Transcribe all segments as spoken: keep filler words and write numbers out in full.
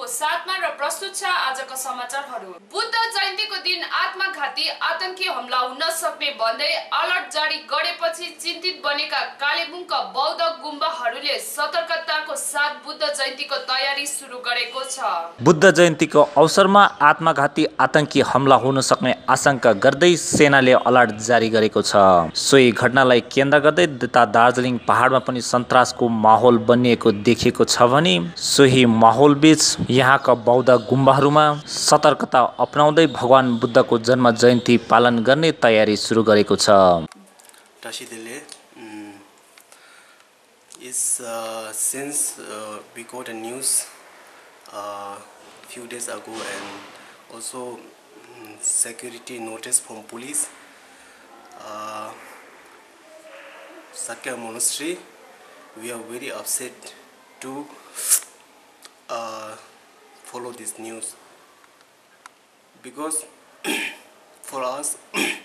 को साथमा र प्रस्तुत छ आजको समाचारहरू। बुद्ध जयन्तीको दिन आत्मघाती आतंकी हमला हुन सक्ने भन्दै अलर्ट जारी गरेपछि चिन्तित बनेका कालिम्पोङका बौद्ध गुम्बाहरूले सतर्कताको साथ बुद्ध जयन्तीको तयारी सुरु गरेको छ। बुद्ध जयन्तीको अवसरमा आत्मघाती आतंकी हमला हुन सक्ने आशंका गर्दै सेनाले अलर्ट जारी गरेको छ। सोही घटनालाई केन्द्र गर्दै दार्जिलिङ पहाडमा पनि सन्तासको माहौल बनिएको देखिएको छ भने सोही माहौलबीच यहाँका बौद्ध गुम्बाहरूमा सतर्कता अपनाउँदै भगवान बुद्धको जन्म जयन्ती पालन गर्ने तयारी सुरु गरेको छ। Is uh, since uh, we got a news uh, few days ago and also um, security notice from police, uh, Sakya Monastery, we are very upset to uh, follow this news because for us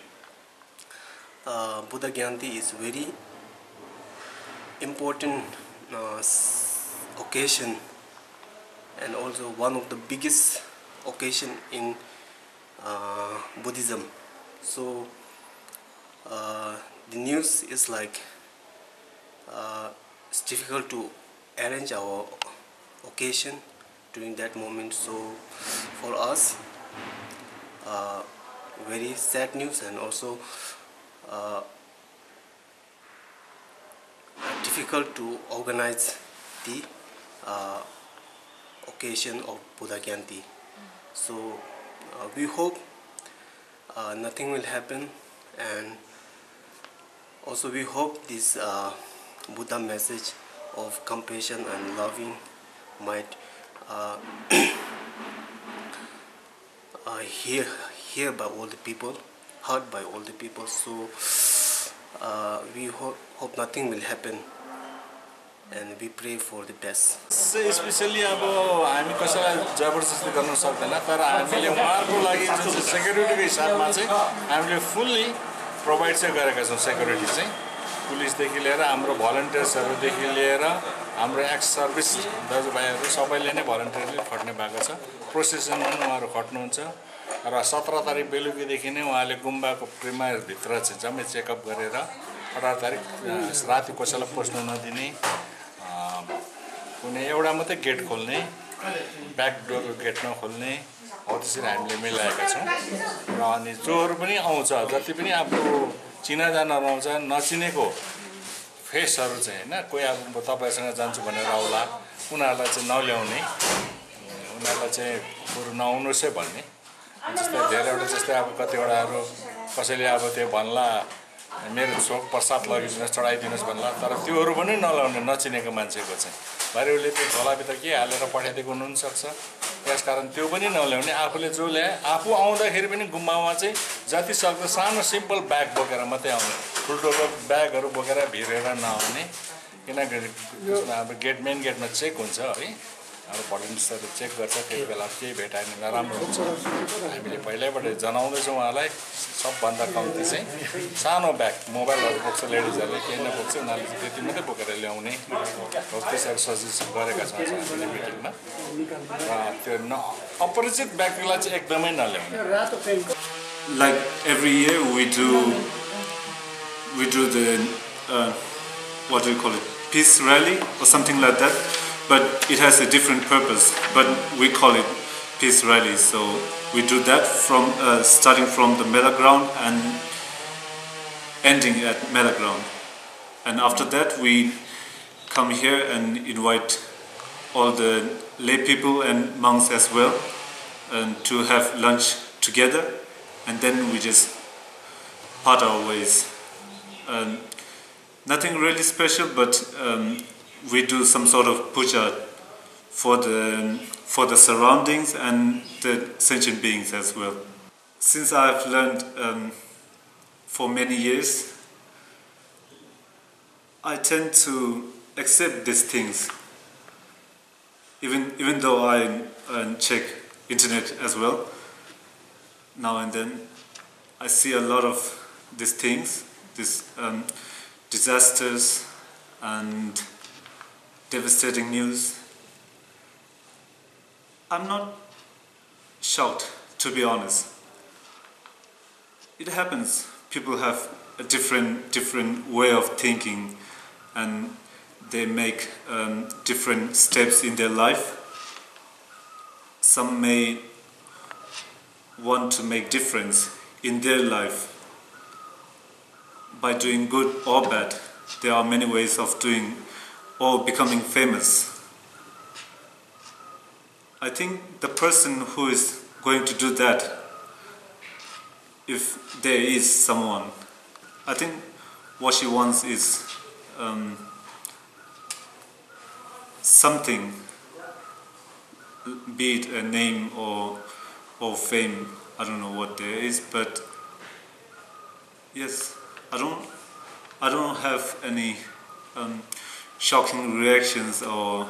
uh, Buddha Jayanti is very important uh, occasion and also one of the biggest occasion in uh, Buddhism. So uh, the news is like uh, it's difficult to arrange our occasion during that moment. So for us, uh, very sad news and also uh, difficult to organize the uh, occasion of Buddha Jayanti. So uh, we hope uh, nothing will happen, and also we hope this uh, Buddha message of compassion and loving might uh, uh, hear hear by all the people, heard by all the people. So uh, we hope, hope nothing will happen. And we pray for the best. Especially अब हामी कसैलाई जबरजस्ती गर्न सक्दैन, तर हामीले उहाँहरुको लागि जुन चाहिँ सेक्युरिटीको हिसाबमा चाहिँ हामीले फुल्ली प्रोवाइड चाहिँ गरेका छौं। सेक्युरिटी चाहिँ पुलिसदेखि लिएर हाम्रो भलन्टियर्सहरुदेखि लिएर हाम्रो एक्स सर्भिस दाजुभाइहरु सबैले नै भलन्टियरली खट्ने भएको छ। प्रोसेसनमा पनि उहाँहरु खट्नुहुन्छ र सत्र तारिख बेलुकीदेखि नै उहाँले गुम्बाको प्रिमाइस भित्र चाहिँ जम्मै चेकअप गरेर अठार तारिख राति कसैलाई पस्न नदिने, कुनै एउटा मात्रै गेट खोल्ने, ब्याक डोरको गेट नखोल्ने, हो त्यसरी हामीले मिलाएका छौं। र अनि जोहरू पनि आउँछ, जति पनि आफ्नो चिनाजानाहरु आउँछ, नचिनेको फेसहरु चाहिँ हैन, कोही अब तपाईसँग जान्छु भनेर आउला, उनीहरुलाई चाहिँ नल्याउने, उनीहरुलाई चाहिँ बरु नआउनुस् है भन्ने। जस्तै धेरैवटा जस्तै अब कतिवटाहरु कसैले अब त्यो भन्ला मेरो छोक प्रसाद लगिदिनुस् चढाइदिनुस् भन्ला, तर त्योहरु पनि नलाउने नचिनेको मान्छेको चाहिँ भरेउले त्यो झोलाभित्र के हालेर पठाइदिएको हुन सक्छ। त्यसकारण त्यो पनि नल्याउने, आफूले जो ल्याए आफू आउँदाखेरि पनि गुम्बामा चाहिँ जति सक्दो सानो सिम्पल ब्याग बोकेर मात्रै आउने, ठुल्ठुलो ब्यागहरु बोकेर भिरेर नआउने। किनकि अब गेट मेन गेटमा चेक हुन्छ है, अब भलन्टियर्सहरु चेक गर्छ, त्यति बेला केही भेटाएन नराम्रो हुन्छ। हामीले पहिल्यैबाट जनाउँदैछौँ उहाँलाई सबभन्दा कम्ती चाहिँ सानो ब्याग, मोबाइलहरु बोक्छ लेडिजहरुले, केही नबोक्छ उनीहरुले त्यति मात्रै बोकेर ल्याउने हो, त्यसरी सजेस्ट गरेका छौँ हामीले मिटिङमा। र त्यो न अपरिचित व्यक्तिलाई चाहिँ एकदमै नल्याउने। Like every year we do we do the uh, what do you call it, peace rally or something like that, but it has a different purpose, but we call it peace rally. So we do that from uh, starting from the Mela ground and ending at Mela ground, and after that we come here and invite all the lay people and monks as well, and to have lunch together, and then we just part our ways. Um, nothing really special, but um, we do some sort of puja for the for the surroundings and the sentient beings as well. Since I've learned um, for many years, I tend to accept these things. Even even though I uh, check internet as well, now and then, I see a lot of these things, these um, disasters and devastating news. I'm not shocked, to be honest. It happens. People have a different different way of thinking, and they make um, different steps in their life. Some may want to make difference in their life by doing good or bad. There are many ways of doing or becoming famous. I think the person who is going to do that, if there is someone, I think what she wants is um, something, be it a name or or fame. I don't know what there is, but yes, I don't I don't have any um, shocking reactions, or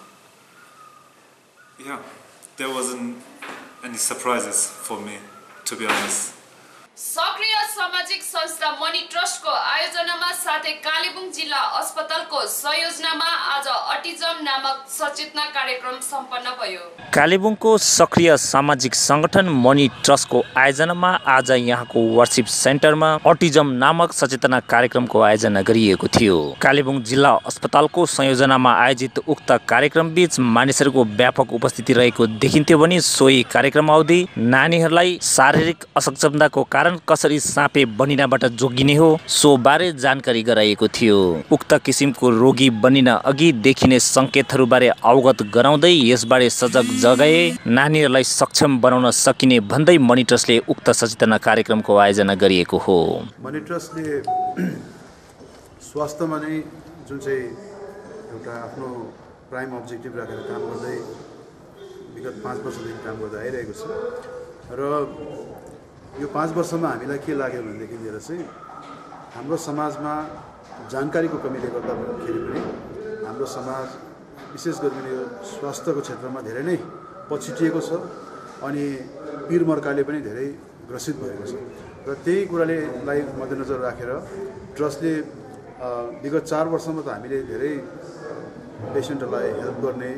yeah, there wasn't any surprises for me, to be honest. सक्रिय सामाजिक संस्था money ट्रस्टको आयोजनामा साथै कालेबुङ जिल्ला अस्पतालको संयोजनामा आज autism नामक सचेतना कार्यक्रम सम्पन्न भयो। कालेबुङको सक्रिय सामाजिक संगठन मनी ट्रस्टको आयोजनामा आज यहाँको वर्शिप सेन्टरमा अटिजम नामक सचेतना कार्यक्रमको आयोजना गरिएको थियो। कालेबुङ जिल्ला अस्पतालको संयोजनामा आयोजित उक्त कार्यक्रम बीच मानिसहरूको व्यापक उपस्थिति रहेको देखिन्थ्यो भने सोही कार्यक्रम अवधि नानीहरूलाई शारीरिक असक्षमताको कारण कसरी साँपे बनिनबाट जोगिने हो सो बारे जानकारी गराइएको थियो। उक्त किसिमको रोगी बनिन अघि देखिने संकेतहरूबारे अवगत गराउँदै यसबारे सजग जगाए नानीहरूलाई सक्षम बनाउन सकिने भन्दै मनी ट्रस्टले उक्त सचेतना कार्यक्रमको आयोजना गरिएको हो। मनी ट्रस्टले स्वास्थ्यमा नै जुन चाहिँ एउटा आफ्नो प्राइम अब्जेक्टिभ राखेर काम गर्दै विगत पाँच वर्षदेखि काम गर्दै आइरहेको छ र यो पाँच वर्षमा हामीलाई के लाग्यो भनेदेखि लिएर चाहिँ हाम्रो समाजमा जानकारीको कमीले गर्दाखेरि पनि हाम्रो समाज विशेष गरी यो स्वास्थ्यको क्षेत्रमा धेरै नै पछिटिएको छ अनि पीरमर्काले पनि धेरै ग्रसित भएको छ र त्यही कुराले लाई मध्यनजर राखेर ट्रस्टले विगत चार वर्षमा त हामीले धेरै पेसेन्टहरूलाई हेल्प गर्ने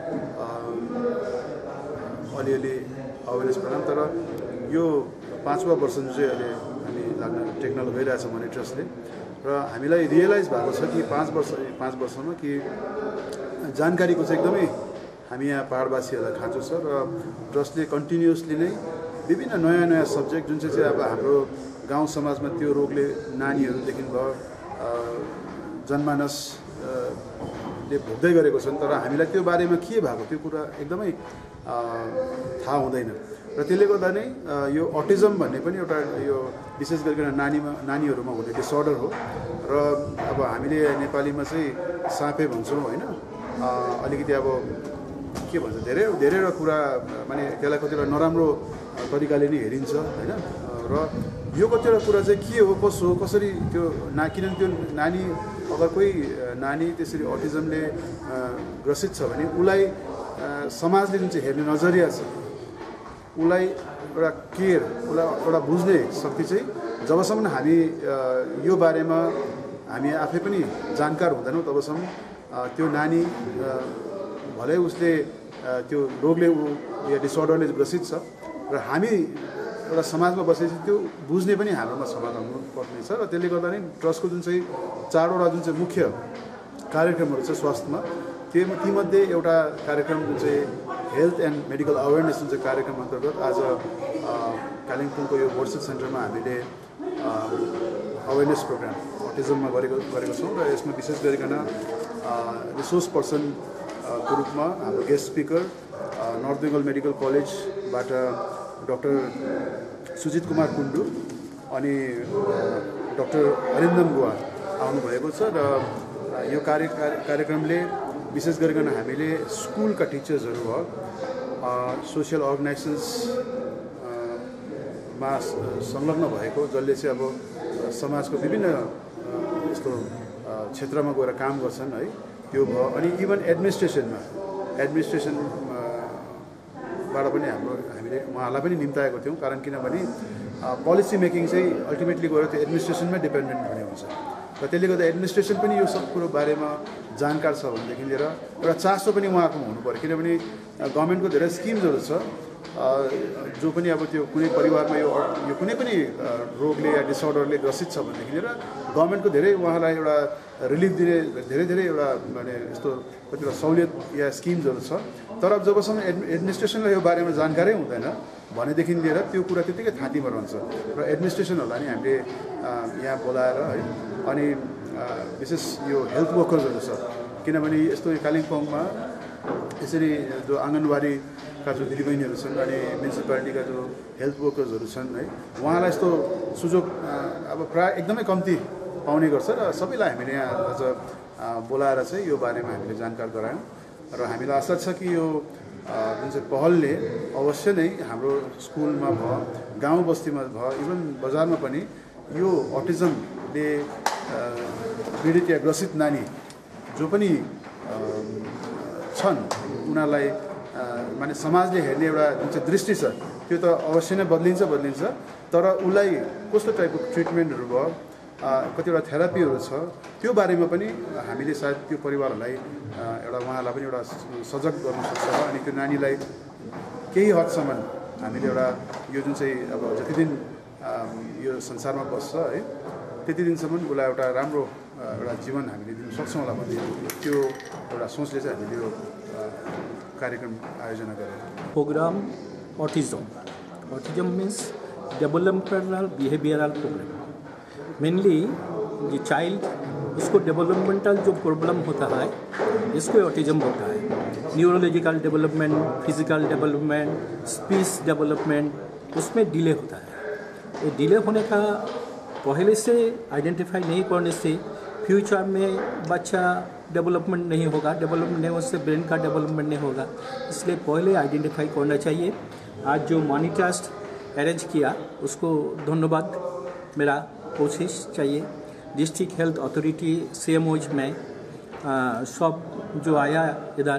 अलिअलि अवेरनेस प्रोग्राम, तर यो पाँचवा वर्ष जुन चाहिँ अहिले हामी लाग्न टेक्नोलोजी गइरहेछ मनी ट्रस्टले र हामीलाई रियलाइज भएको छ कि पाँच वर्ष पाँच वर्षमा कि जानकारीको चाहिँ एकदमै हामी यहाँ पहाडवासीहरूलाई खाँचो छ र ट्रस्टले कन्टिन्युसली नै विभिन्न नयाँ नयाँ सब्जेक्ट जुन चाहिँ अब हाम्रो गाउँ समाजमा त्यो रोगले नानीहरूदेखि भयो जनमानसले भोग्दै गरेको छन्, तर हामीलाई त्यो बारेमा के भएको त्यो कुरा एकदमै थाहा हुँदैन र त्यसले गर्दा नै यो अटिजम भन्ने पनि एउटा यो विशेष गरिकन नानीमा नानीहरूमा हुने डिसअर्डर हो र अब हामीले नेपालीमा चाहिँ साँपे भन्छौँ होइन, अलिकति अब के भन्छ धेरै धेरैवटा कुरा माने त्यसलाई कतिवटा नराम्रो तरिकाले नै हेरिन्छ होइन र यो कतिवटा कुरा चाहिँ के हो कसो हो कसरी त्यो ना किनभने त्यो नानी अगर कोही नानी त्यसरी अटिजमले ग्रसित छ भने उसलाई समाजले जुन चाहिँ हेर्ने नजरिया छ उसलाई एउटा केयर उसलाई एउटा बुझ्ने शक्ति चाहिँ जबसम्म हामी यो बारेमा हामी आफै पनि जानकार हुँदैनौँ तबसम्म त्यो नानी भलै उसले त्यो रोगले या डिसअर्डरले ग्रसित छ र हामी एउटा समाजमा बसेपछि त्यो बुझ्ने पनि हाम्रोमा समाज हुनुपर्ने छ र त्यसले गर्दा नै ट्रस्टको जुन चाहिँ चारवटा जुन चाहिँ मुख्य कार्यक्रमहरू छ स्वास्थ्यमा त्यो तीमध्ये एउटा कार्यक्रम जुन चाहिँ हेल्थ एन्ड मेडिकल अवेरनेस जुन चाहिँ कार्यक्रम अन्तर्गत आज कालिम्पोङको यो वर्शिप सेन्टरमा हामीले अवेरनेस प्रोग्राम अटिजममा गरेको गरेको छौँ र यसमा विशेष गरिकन रिसोर्स पर्सनको रूपमा हाम्रो guest speaker north Bengal medical कलेजबाट डाक्टर सुजित कुमार कुण्डु अनि डाक्टर अरिन्दम गुवा आउनुभएको छ र यो कार्य कार्यक्रमले विशेष गरिकन हामीले स्कुलका टिचर्सहरू भयो सोसियल अर्गनाइजेसन्समा संलग्न भएको जसले चाहिँ अब समाजको विभिन्न यस्तो क्षेत्रमा गएर काम गर्छन् है त्यो भयो अनि इभन एडमिनिस्ट्रेसनमा एडमिनिस्ट्रेसनबाट पनि हाम्रो हामीले उहाँहरूलाई पनि निम्ताएको थियौँ, कारण किनभने पोलिसी मेकिङ चाहिँ अल्टिमेटली गएर त्यो एडमिनिस्ट्रेसनमै डिपेन्डेन्ट हुने हुन्छ र त्यसले गर्दा एडमिनिस्ट्रेसन पनि यो सब कुरो बारेमा जानकार छ भनेदेखि लिएर एउटा चासो पनि उहाँहरूकोमा हुनु पऱ्यो किनभने गभर्मेन्टको धेरै स्किम्सहरू छ जो पनि अब त्यो कुनै परिवारमा यो यो कुनै पनि रोगले या डिसअर्डरले ग्रसित छ भनेदेखि लिएर गभर्मेन्टको धेरै उहाँलाई एउटा रिलिफ दिने धेरै धेरै एउटा माने यस्तो कतिवटा सहुलियत या स्किम्सहरू छ तर जबसम्म एडमिनिस्ट्रेसनलाई यो बारेमा जानकारै हुँदैन भनेदेखि लिएर त्यो कुरा त्यतिकै थाँतीमा रहन्छ र एडमिनिस्ट्रेसनहरूलाई नि हामीले यहाँ बोलाएर है अनि विशेष यो हेल्थ वर्कर्सहरू छ किनभने यस्तो कालिम्पोङमा यसरी जो आँगनबाडीका जो दिदीबहिनीहरू छन् अनि म्युनिसिपालिटीका जो हेल्थ वर्कर्सहरू छन् है उहाँलाई यस्तो सुযোग अब प्राय एकदमै कम्ती पाउने गर्छ र सबैलाई हामीले यहाँ आज बोलाएर चाहिँ यो बारेमा हामीले जानकार गरायौँ र हामीलाई आशा छ कि यो जुन चाहिँ पहलले अवश्य नै हाम्रो स्कुलमा भयो गाउँ बस्तीमा भयो इभन बजारमा पनि यो अटिजमले पीडित या ग्रसित नानी जो पनि छन् उनीहरूलाई माने समाजले हेर्ने एउटा जुन चाहिँ दृष्टि छ त्यो त अवश्य नै बदलिन्छ बदलिन्छ तर उसलाई कस्तो टाइपको ट्रिटमेन्टहरू भयो कतिवटा थेरापीहरू छ त्यो बारेमा पनि हामीले सायद त्यो परिवारहरूलाई एउटा उहाँलाई पनि एउटा सजग गर्न सक्छ अनि त्यो नानीलाई केही हदसम्म हामीले एउटा यो जुन चाहिँ अब जति दिन यो संसारमा बस्छ है त्यति दिनसम्म उसलाई एउटा राम्रो एउटा जीवन हामीले दिन सक्छौँ होला भन्ने त्यो एउटा सोचले चाहिँ हामीले यो कार्यक्रम आयोजना गरेर program autism autism means developmental behavioural problem mainly ये चाइल्ड उसको डेवलपमेंटल जो प्रॉब्लम होता है इसको ऑटिज्म होता है neurological development physical development speech development उसमें डिले होता है ये डिले होने का पहले से आइडेंटिफाई नहीं करने से फ्यूचर में बच्चा डेवलपमेंट नहीं होगा डेवलपमेंट नहीं उससे ब्रेन का डेवलपमेंट नहीं होगा इसलिए पहले आइडेंटिफाई करना चाहिए आज जो मॉनी टेस्ट अरेंज किया उसको धन्यवाद मेरा कोशिश चाहिए डिस्ट्रिक्ट हेल्थ अथॉरिटी सीएमओज में आ, सब जो आया इधर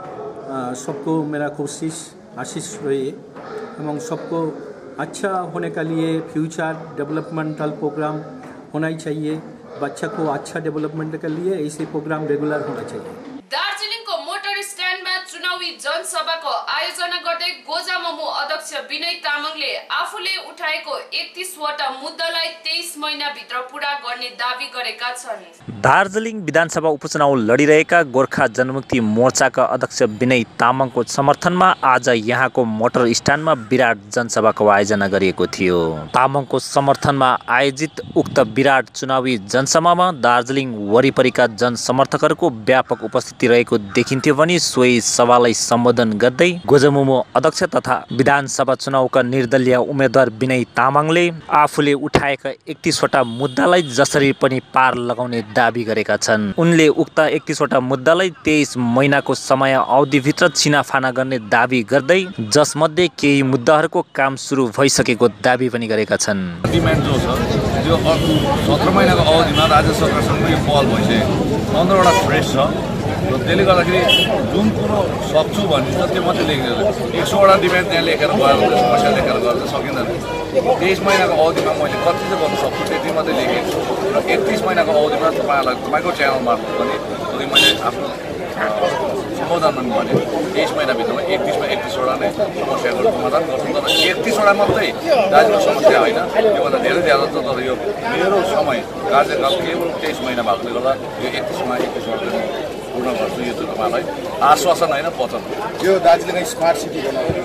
सबको मेरा कोशिश आशीष रही एवं सबको अच्छा होने के लिए फ्यूचर डेवलपमेंटल प्रोग्राम होना ही चाहिए बच्चा को अच्छा डेवलपमेंट के लिए ऐसे प्रोग्राम रेगुलर होना चाहिए दार्जिलिङको मोटर स्ट्यान्डमा चुनावी जनसभाको आयोजना गर्दै गोजाममु अध्यक्ष विनय तामाङले आफूले उठाएको एकतीस वटा मुद्दालाई तेइस महिना भित्र पूरा गर्ने दाबी गरेका छन्। दार्जिलिङ विधानसभा उपचुनाव लडिरहेका गोर्खा जनमुक्ति मोर्चाका अध्यक्ष विनय तामाङको समर्थनमा आज यहाँको मोटर स्ट्यान्डमा विराट जनसभाको आयोजना गरिएको थियो। तामाङको समर्थनमा आयोजित उक्त विराट चुनावी जनसभामा दार्जिलिङ वरिपरिका जनसमर्थकहरूको व्यापक उपस्थिति रहेको देखिन्थ्यो भने सोही सभालाई सम्बोधन गर्दै गोजमुमो अध्यक्ष तथा विधानसभा चुनावका निर्दलीय उम्मेद्वार विनय तामाङले आफूले उठाएका एकतीस वटा मुद्दालाई जसरी पनि पार लगाउने दाबी गरेका छन्। उनले उक्त एकतीस वटा मुद्दालाई तेइस महिनाको समय अवधिभित्र छिनाफाना गर्ने दाबी गर्दै जसमध्ये केही मुद्दाहरूको काम सुरु भइसकेको दाबी पनि गरेका छन्। डिमान्ड जो छ त्यो सत्र महिनाको अवधिमा राज्य सरकारसँग यो पहल भइसक्यो पन्ध्रवटा फ्रेस छ र त्यसले गर्दाखेरि जुन कुरो सक्छु भनिन्छ त्यो मात्रै लेख्दैन एक सौवटा डिमान्ड त्यहाँ लेखेर गएर समस्या लेखेर गर्न सकिँदैन। तेइस महिनाको अवधिमा मैले कति चाहिँ गर्नु सक्छु त्यति मात्रै लेखेको छु र एकतिस महिनाको अवधिमा तपाईँहरूलाई तपाईँको च्यानल मार्फत पनि अघि मैले आफ्नो सम्बोधनमा पनि भने तेइस महिनाभित्रमा एकतिसमा एकतिसवटा नै समस्याको समाधान गर्छु तर एकतिसवटा मात्रै दार्जिलिङको समस्या होइन योभन्दा धेरै ज्यादा छ तर यो मेरो समय कार्यकाल केवल तेइस महिना भएकोले गर्दा यो एकतिसमा एकतिसवटा पूर्ण गर्छु यो चाहिँ तपाईँलाई आश्वासन होइन वचन यो दार्जिलिङ स्मार्ट सिटी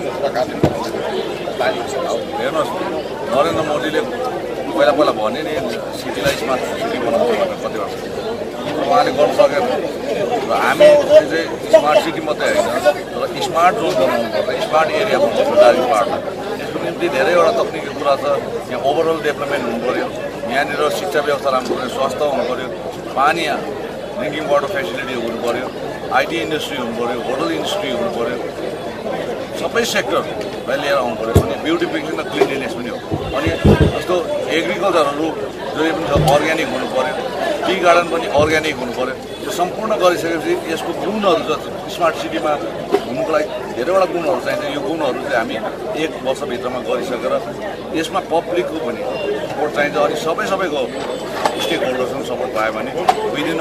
हेर्नुहोस् नरेन्द्र मोदीले पहिला पहिला भने नि सिटीलाई स्मार्ट सिटी बनाउँछ भनेर कति वर्ष उहाँले गर्नु सकेन र हामी चाहिँ स्मार्ट सिटी मात्रै होइन तर स्मार्ट रोड बनाउनु पर्छ स्मार्ट एरिया बनाउनु दार्जिलिङ पाहाडमा यसको निम्ति धेरैवटा तकनिकी कुरा छ। यहाँ ओभरअल डेभलपमेन्ट हुनु पऱ्यो यहाँनिर शिक्षा व्यवस्था राम्रो पऱ्यो स्वास्थ्य हुनु पऱ्यो पानी ड्रिङ्किङ वाटर फेसिलिटी हुनु पऱ्यो आइटी इन्डस्ट्री हुनु पऱ्यो होटल इन्डस्ट्री हुनु पऱ्यो सबै सेक्टरलाई लिएर आउनु पऱ्यो अनि ब्युटिफिकेसन र क्लिनलीनेस पनि हो अनि जस्तो एग्रिकल्चरहरू जति पनि छ अर्ग्यानिक हुनु पऱ्यो टी गार्डन पनि अर्ग्यानिक हुनु पऱ्यो यो सम्पूर्ण गरिसकेपछि यसको गुणहरू जति स्मार्ट सिटीमा हुनुको लागि धेरैवटा गुणहरू चाहिन्छ यो गुणहरू चाहिँ हामी एक वर्षभित्रमा गरिसकेर यसमा पब्लिकको पनि सपोर्ट चाहिन्छ अनि सबै सबैको स्टेक होल्डर्सको सपोर्ट पायो भने within a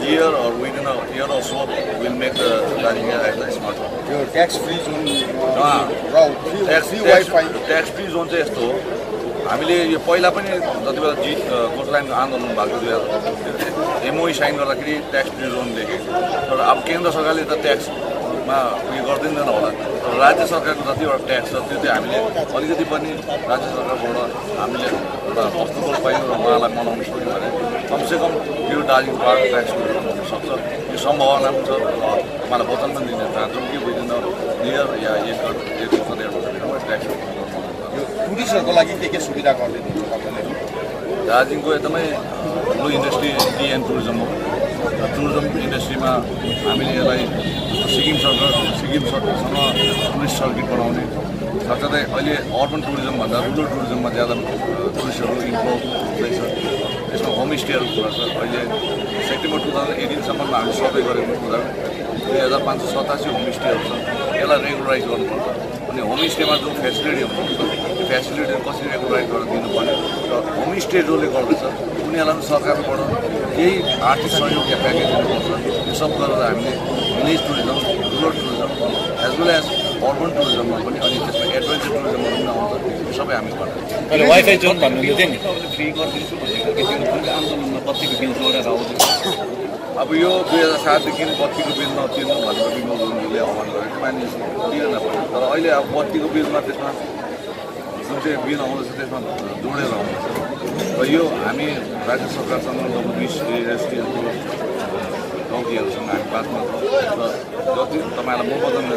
year or within a year or so, we'll make the Darjeeling as a smart hub. यो ट्याक्स फ्री जोन र free tax free wifi tax free zone चाहिँ यस्तो हो, हामीले यो पहिला पनि जति बेला जी गोर्खाल्यान्डको आन्दोलन भएको थियो एमओई साइन गर्दाखेरि ट्याक्स फ्री जोन लेखेको तर अब केन्द्र सरकारले त ट्याक्समा उयो गरिदिँदैन होला तर राज्य सरकारको जतिवटा ट्याक्स छ त्यो चाहिँ हामीले अलिकति पनि राज्य सरकारबाट हामीले एउटा हस्तक्षेप पायौँ र उहाँलाई मनाउन सक्यौँ भने कमसेकम यो दार्जिलिङ पाहाड ट्याक्स हुन सक्छ यो सम्भावना पनि छ उहाँलाई वचन पनि दिन चाहन्छौँ कि विदिन नियर या एक एक वर्ष डेढ वर्षभित्रमा ट्याक्स टुरिस्टहरूको लागि के के सुविधा गरिदिनुहुन्छ तपाईँले दार्जिलिङको एकदमै ठुलो इन्डस्ट्री टी एन्ड टुरिज्म हो टुरिज्म इन्डस्ट्रीमा हामीले यसलाई सिक्किम सरकार सिक्किम सरकारसँग टुरिस्ट सर्किट बनाउने साथसाथै अहिले अर्बन टुरिज्मभन्दा रुरल टुरिज्ममा ज्यादा टुरिस्टहरू इन्फ्लो हुँदैछ यसमा होमस्टेहरू कुरा छ अहिले सेप्टेम्बर टु थाउजन्ड एटिनसम्ममा हामीले सर्वे गरेको कुरा दुई हजार पाँच सय सतासी होमस्टेहरू छ यसलाई रेगुलराइज गर्नुपर्छ अनि होमस्टेमा जुन फेसिलिटी हुन्छ त्यो फेसिलिटीहरू कसरी रेगुलराइज गरेर दिनुपर्ने र होमस्टे जसले गर्दैछ उनीहरूलाई पनि सरकारबाट केही आर्थिक सहयोग या प्याकेज दिनुपर्छ यो सब गरेर हामीले village tourism rural tourism as well as urban टुरिज्ममा पनि अनि त्यसमा एडभेन्चर टुरिज्महरू पनि आउँछ यो सबै हामी गर्छौँ वाइफाई जोन भन्नुहुन्थ्यो नि फ्री गरिदिन्छु भनेको कि त्यो जुन आन्दोलनमा बत्तीको बिल जोडेर आउँछ अब यो दुई हजार सातदेखि बत्तीको बिल नतिर्नु भनेर विमल गुरुङले आह्वान गरेको मानिस तिरेन पर्यो तर अहिले अब बत्तीको बिलमा त्यसमा जुन चाहिँ बिल आउँदैछ त्यसमा जोडेर आउँदैछ र यो हामी राज्य सरकारसँग जब बिस एसटीहरूको चौकीहरूसँग हामी बात गर्छौँ र जति तपाईँलाई म बदन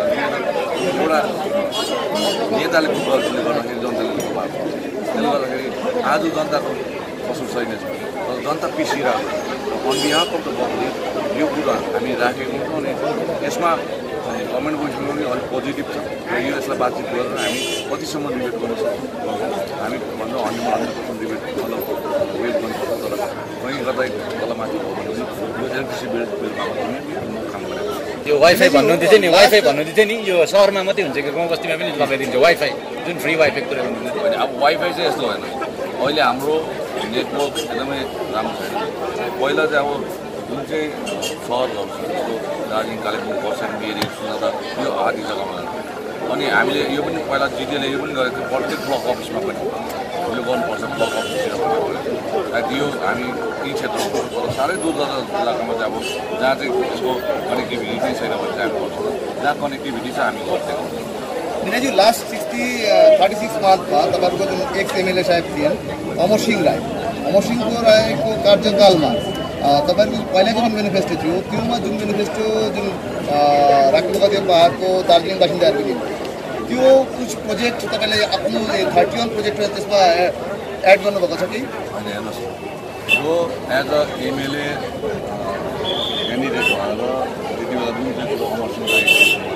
एउटा नेताले गल्तीले गर्दाखेरि जनताले दुःख पाएको त्यसले गर्दाखेरि आज जनताको कसो छैन तर जनता पिसिरहेको on behalf of the public यो कुरा हामी राखेको हुन्छौँ अनि यसमा गभर्मेन्ट पोजिसन पनि अलिक पोजिटिभ छ र यो यसलाई बातचित गरेर हामी कतिसम्म डिबेट गर्न सक्छौँ हामी भन्दा हन्ड्रेड हन्ड्रेड पर्सेन्ट डिबेट मतलब वेट गर्नुपर्छ तर कहीँ गर्दा तलमाथि भयो भने यो इलेक्ट्रिसिटी बिल बिलमा पनि म काम गरेको यो वाइफाई भन्नुहुन्थ्यो थियो नि वाइफाई भन्नुहुन्थ्यो थियो नि यो सहरमा मात्रै हुन्छ कि गाउँ बस्तीमा पनि लगाइदिन्छ वाइफाई जुन फ्री वाइफाई कुरा भन्नुहुन्थ्यो अनि अब वाइफाई चाहिँ यस्तो होइन अहिले हाम्रो नेटवर्क एकदमै राम्रो छैन पहिला चाहिँ अब जुन चाहिँ सहरहरू छ जस्तो दार्जिलिङ कालिम्पोङ खरसाङ बेरी सुनादा यो आदि जग्गामा अनि हामीले यो पनि पहिला जिटिएले यो पनि गरेको थियो प्रत्येक ब्लक अफिसमा पनि यो गर्नुपर्छ ब्लक अफिसतिर यो हामी यी क्षेत्रमा गर्नुपर्छ साह्रै दूर दराज इलाकामा चाहिँ अब जहाँ चाहिँ यसको कनेक्टिभिटी चाहिँ छैन भने चाहिँ हामी गर्छौँ जहाँ कनेक्टिभिटी छ हामी गर्थ्यौँ दिनाजी लास्ट सिक्सटी थर्टी सिक्स मार्चमा तपाईँहरूको जुन एक्स एमएलए साहेब थिए अमर सिंह राई अमर सिंह राईको कार्यकालमा तपाईँहरूको पहिलाको जुन मेनिफेस्टो थियो त्योमा जुन मेनिफेस्टो जुन राख्नुभएको थियो पाहाडको दार्जिलिङ बासिन्दाहरूको निम्ति त्यो कुछ प्रोजेक्ट तपाईँले आफ्नो थर्टी वान प्रोजेक्ट त्यसमा एड गर्नुभएको छ कि होइन हेर्नुहोस् यो एज अ एमएलए क्यान्डिडेट भएर त्यति बेला जुन चाहिँ कुरो अमर सिंह राई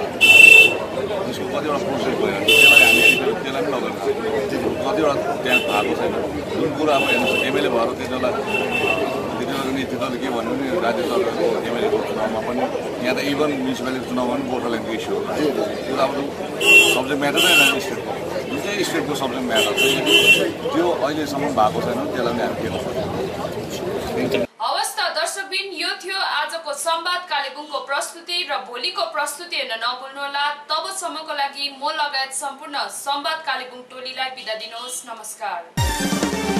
त्यसको कतिवटा प्रोसेस भयो त्यसलाई हामी त्यसलाई पनि लगाएको छ कतिवटा त्यहाँ भएको छैन जुन कुरो अब हेर्नुहोस् एमएलए भएर त्यति बेला त्यति बेला नेतृत्वले के भन्नु नि राज्य सरकारको एमएलएको चुनावमा पनि यहाँ त इभन म्युनिसिपालिटी चुनावमा पनि गोर्खाल्यान्डको इस्यु हो त्यो अब सब्जेक्ट म्याटर नै होइन स्टेटको जुन चाहिँ स्टेटको सब्जेक्ट म्याटर छ त्यो अहिलेसम्म भएको छैन त्यसलाई पनि हामी के गर्छौँ। हवस् त दर्शकबिन यो थियो आजको संवाद कालेबुङको प्रस्तुति र भोलिको प्रस्तुति हेर्न नभुल्नुहोला। तबसम्मको लागि म लगायत सम्पूर्ण संवाद कालेबुङ टोलीलाई बिदा दिनुहोस्। नमस्कार।